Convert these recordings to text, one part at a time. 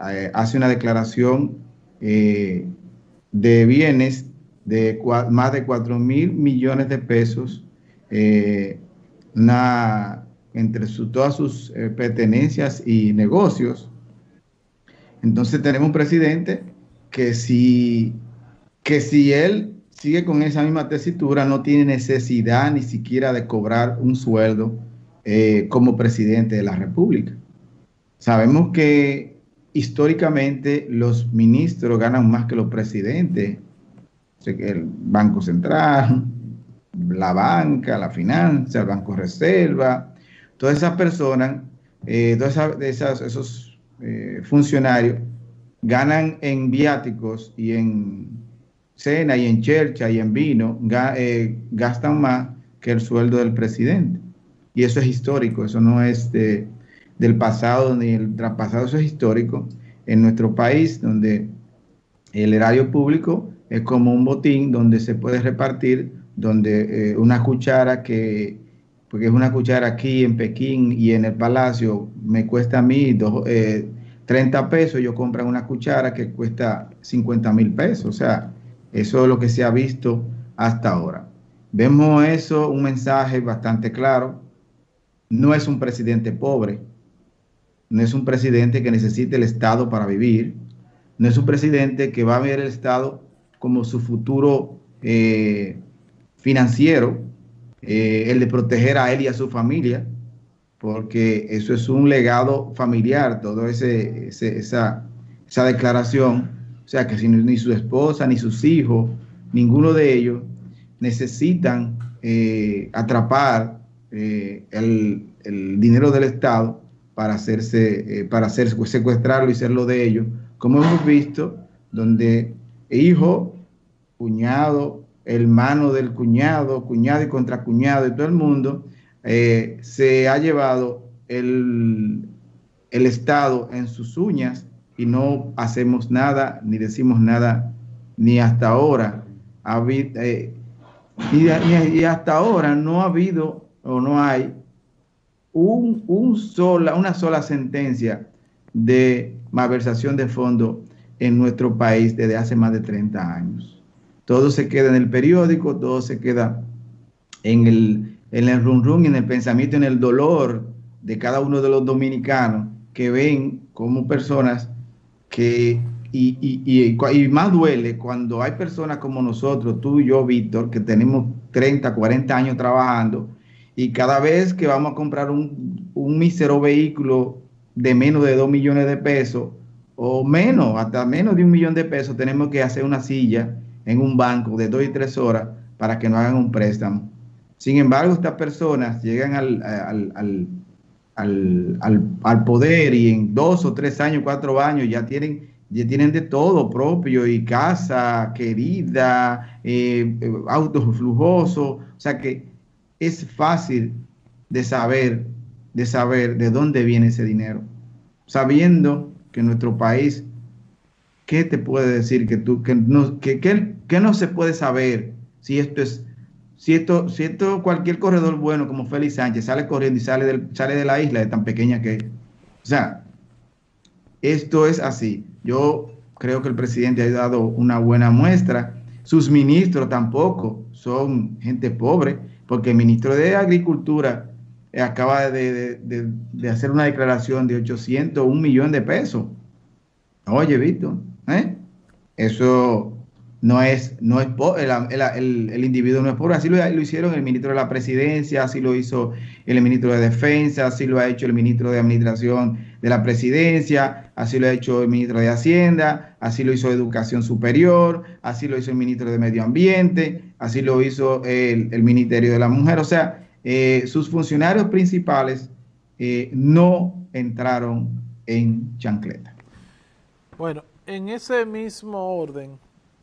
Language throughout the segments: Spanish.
hace una declaración de bienes de más de 4.000 millones de pesos, eh, entre todas sus pertenencias y negocios. Entonces tenemos un presidente que si él sigue con esa misma tesitura, no tiene necesidad ni siquiera de cobrar un sueldo como presidente de la República. Sabemos que históricamente los ministros ganan más que los presidentes. O sea, que el Banco Central, la banca, la finanza, el Banco Reserva, todas esas personas, esos funcionarios ganan en viáticos y en cena y en chercha y en vino, gastan más que el sueldo del presidente. Y eso es histórico, eso no es del pasado ni el traspasado, eso es histórico en nuestro país, donde el erario público es como un botín donde se puede repartir, donde una cuchara porque es una cuchara aquí en Pekín y en el Palacio, me cuesta a mí 30 pesos, yo compro una cuchara que cuesta 50.000 pesos. O sea, eso es lo que se ha visto hasta ahora. Vemos eso, un mensaje bastante claro. No es un presidente pobre, no es un presidente que necesite el Estado para vivir, no es un presidente que va a ver el Estado como su futuro financiero, el de proteger a él y a su familia, porque eso es un legado familiar, toda esa declaración. O sea, que si ni su esposa, ni sus hijos, ninguno de ellos necesitan atrapar el dinero del Estado para secuestrarlo y serlo de ellos, como hemos visto, donde hijo, cuñado, hermano del cuñado, cuñado y contracuñado, y todo el mundo se ha llevado el Estado en sus uñas y no hacemos nada, ni decimos nada, ni hasta ahora. Y hasta ahora no ha habido o no hay una sola sentencia de malversación de fondos en nuestro país desde hace más de 30 años. Todo se queda en el periódico, todo se queda en el run run, en el pensamiento, en el dolor de cada uno de los dominicanos que ven como personas y más duele cuando hay personas como nosotros, tú y yo, Víctor, que tenemos 30, 40 años trabajando, y cada vez que vamos a comprar un mísero vehículo de menos de 2 millones de pesos, o menos, hasta menos de 1 millón de pesos, tenemos que hacer una silla en un banco de 2 y 3 horas para que nos hagan un préstamo. Sin embargo, estas personas llegan al poder y en 2 o 3 años, 4 años ya tienen de todo propio, y casa querida, autos lujosos. O sea que es fácil de saber de dónde viene ese dinero. Sabiendo que en nuestro país, ¿qué te puede decir que no se puede saber si esto cualquier corredor bueno como Félix Sánchez sale corriendo y sale de la isla de tan pequeña que es? O sea, esto es así. Yo creo que el presidente ha dado una buena muestra. Sus ministros tampoco son gente pobre, porque el ministro de Agricultura acaba de hacer una declaración de 801 millones de pesos. Oye, Víctor, eso el individuo no es pobre. Así lo hicieron el ministro de la Presidencia, así lo hizo el ministro de Defensa, así lo ha hecho el ministro de Administración de la Presidencia, así lo ha hecho el ministro de Hacienda, así lo hizo Educación Superior, así lo hizo el ministro de Medio Ambiente, así lo hizo el Ministerio de la Mujer. O sea, sus funcionarios principales no entraron en chancleta. Bueno, en ese mismo orden,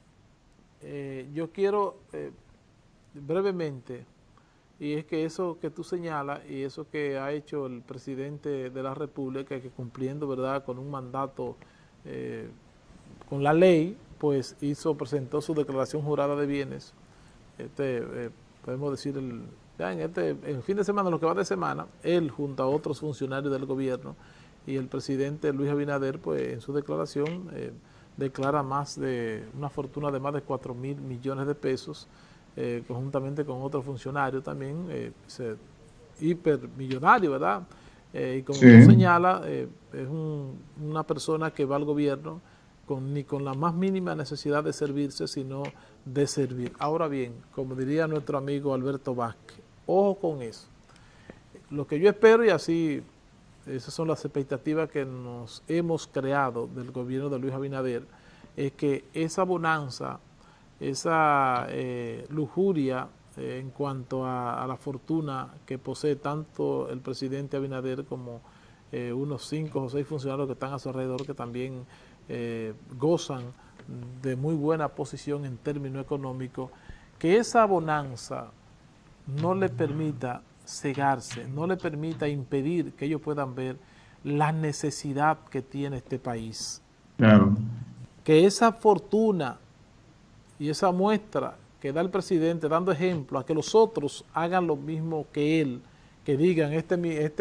yo quiero brevemente, y es que eso que tú señalas y eso que ha hecho el presidente de la República, que cumpliendo, ¿verdad?, con un mandato, con la ley, pues presentó su declaración jurada de bienes. Podemos decir, en el fin de semana, lo que va de semana, él junto a otros funcionarios del gobierno y el presidente Luis Abinader, pues en su declaración, declara una fortuna de más de 4.000 millones de pesos, conjuntamente con otro funcionario también, hipermillonario, ¿verdad? Y como tú señala, es una persona que va al gobierno ni con la más mínima necesidad de servirse, sino de servir. Ahora bien, como diría nuestro amigo Alberto Vázquez, ojo con eso. Lo que yo espero, y así, esas son las expectativas que nos hemos creado del gobierno de Luis Abinader, es que esa bonanza, esa lujuria en cuanto a la fortuna que posee tanto el presidente Abinader como unos 5 o 6 funcionarios que están a su alrededor, que también gozan de muy buena posición en términos económicos, que esa bonanza no le permita cegarse, no le permita impedir que ellos puedan ver la necesidad que tiene este país. Claro. Que esa fortuna y esa muestra que da el presidente dando ejemplo a que los otros hagan lo mismo que él, que digan, esto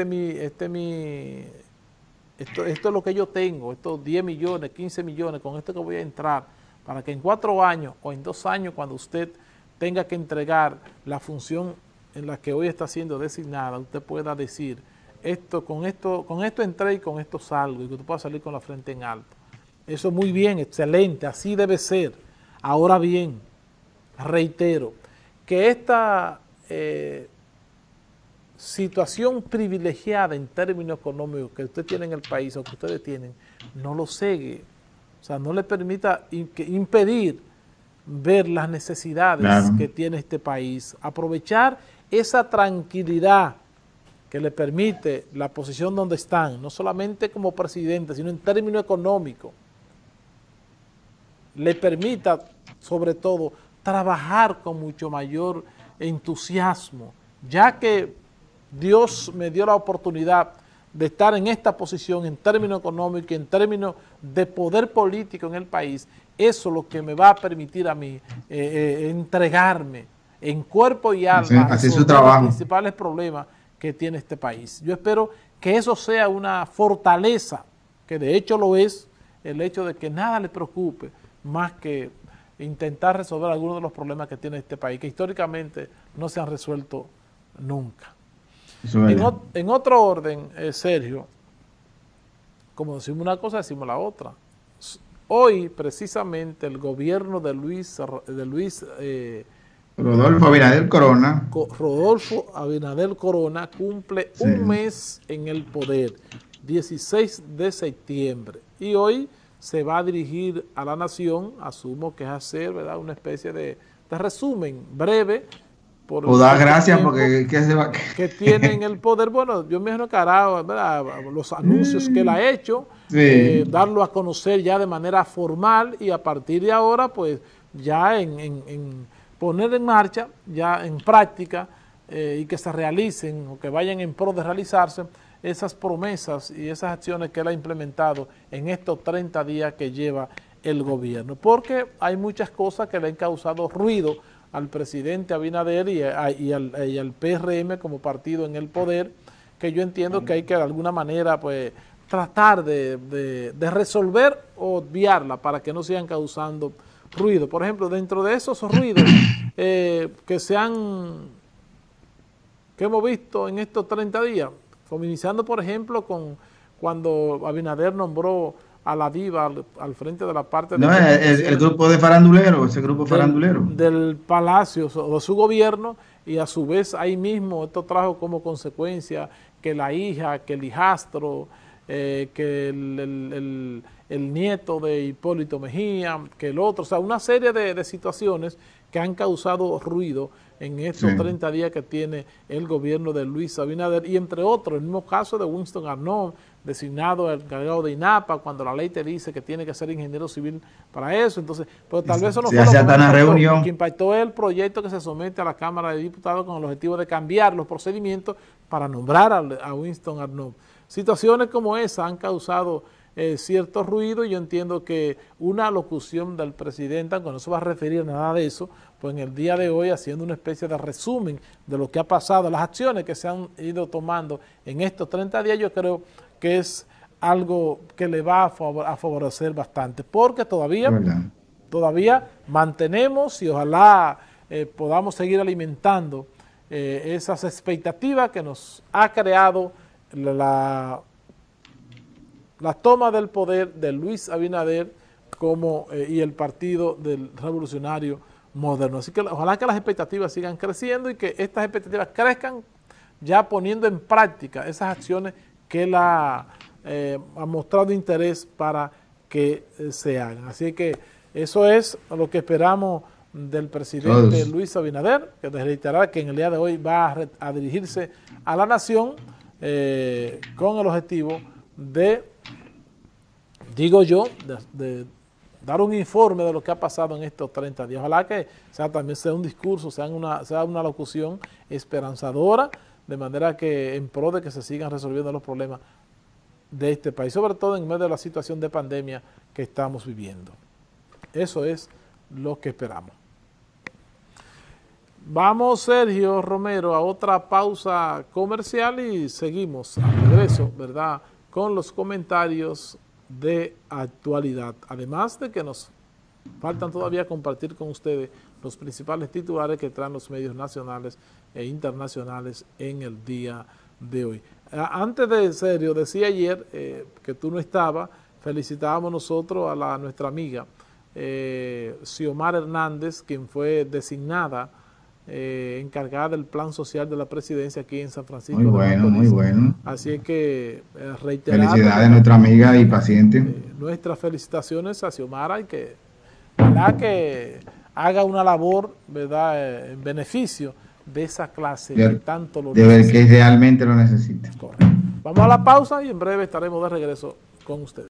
es lo que yo tengo, estos 10 millones, 15 millones, con esto que voy a entrar, para que en 4 años o en 2 años, cuando usted tenga que entregar la función en la que hoy está siendo designada, usted pueda decir, con esto entré y con esto salgo, y que usted pueda salir con la frente en alto. Eso muy bien, excelente, así debe ser. Ahora bien, reitero, que esta situación privilegiada en términos económicos que usted tiene en el país o que ustedes tienen, no lo cegue, o sea, no le permita impedir ver las necesidades que tiene este país, aprovechar esa tranquilidad que le permite la posición donde están, no solamente como presidente, sino en términos económicos, le permita sobre todo trabajar con mucho mayor entusiasmo, ya que Dios me dio la oportunidad de estar en esta posición en términos económicos y en términos de poder político en el país. Eso es lo que me va a permitir a mí entregarme en cuerpo y alma a resolver los principales problemas que tiene este país. Yo espero que eso sea una fortaleza, que de hecho lo es, el hecho de que nada le preocupe más que intentar resolver algunos de los problemas que tiene este país, que históricamente no se han resuelto nunca. En otro orden, Sergio, como decimos una cosa, decimos la otra. Hoy, precisamente, el gobierno de Rodolfo Abinader Corona. Rodolfo Abinader Corona cumple un mes en el poder, 16 de septiembre. Y hoy se va a dirigir a la nación, asumo que es hacer, ¿verdad?, una especie de resumen breve. O da gracias porque que tienen el poder. Bueno, yo me imagino que hará, ¿verdad?, los anuncios que él ha hecho, darlo a conocer ya de manera formal y a partir de ahora, pues ya en poner en marcha, ya en práctica y que se realicen o que vayan en pro de realizarse esas promesas y esas acciones que él ha implementado en estos 30 días que lleva el gobierno. Porque hay muchas cosas que le han causado ruido al presidente Abinader y al PRM como partido en el poder, que yo entiendo que hay que de alguna manera pues tratar de resolver o obviarla para que no sigan causando ruido. Por ejemplo, dentro de esos ruidos que hemos visto en estos 30 días, iniciando por ejemplo con cuando Abinader nombró a la diva al frente de la parte el grupo de faranduleros, ese grupo farandulero del palacio o de su gobierno, y a su vez ahí mismo esto trajo como consecuencia que la hija, que el hijastro, que el nieto de Hipólito Mejía, que el otro, o sea, una serie de situaciones que han causado ruido en estos 30 días que tiene el gobierno de Luis Abinader, y entre otros, el mismo caso de Winston Arnold, designado el encargado de INAPA, cuando la ley te dice que tiene que ser ingeniero civil para eso. Entonces, pero tal vez eso no fue lo que impactó el proyecto que se somete a la Cámara de Diputados con el objetivo de cambiar los procedimientos para nombrar a Winston Arnold. Situaciones como esa han causado cierto ruido, y yo entiendo que una locución del presidente, aunque no se va a referir a nada de eso, pues en el día de hoy haciendo una especie de resumen de lo que ha pasado, las acciones que se han ido tomando en estos 30 días, yo creo que es algo que le va a favorecer bastante, porque todavía mantenemos y ojalá podamos seguir alimentando esas expectativas que nos ha creado la toma del poder de Luis Abinader y el Partido del Revolucionario Moderno. Así que ojalá que las expectativas sigan creciendo y que estas expectativas crezcan ya poniendo en práctica esas acciones que él ha mostrado interés para que se hagan. Así que eso es lo que esperamos del presidente Luis Abinader, que reiterará que en el día de hoy va a dirigirse a la nación con el objetivo de, digo yo, de dar un informe de lo que ha pasado en estos 30 días. Ojalá que también sea un discurso, sea una locución esperanzadora, de manera que en pro de que se sigan resolviendo los problemas de este país, sobre todo en medio de la situación de pandemia que estamos viviendo. Eso es lo que esperamos. Vamos, Sergio Romero, a otra pausa comercial y seguimos al regreso, ¿verdad?, con los comentarios de actualidad. Además de que nos faltan todavía compartir con ustedes los principales titulares que traen los medios nacionales e internacionales en el día de hoy. Antes de serio, decía ayer que tú no estabas, felicitábamos nosotros a nuestra amiga Xiomar Hernández, quien fue designada encargada del plan social de la presidencia aquí en San Francisco. Muy bueno, muy bueno. Así que reiterar felicidades a nuestra amiga y paciente. Nuestras felicitaciones a Xiomara y que haga una labor, ¿verdad?, en beneficio de esa clase que tanto lo necesita. Que realmente lo necesita. Correcto. Vamos a la pausa y en breve estaremos de regreso con ustedes.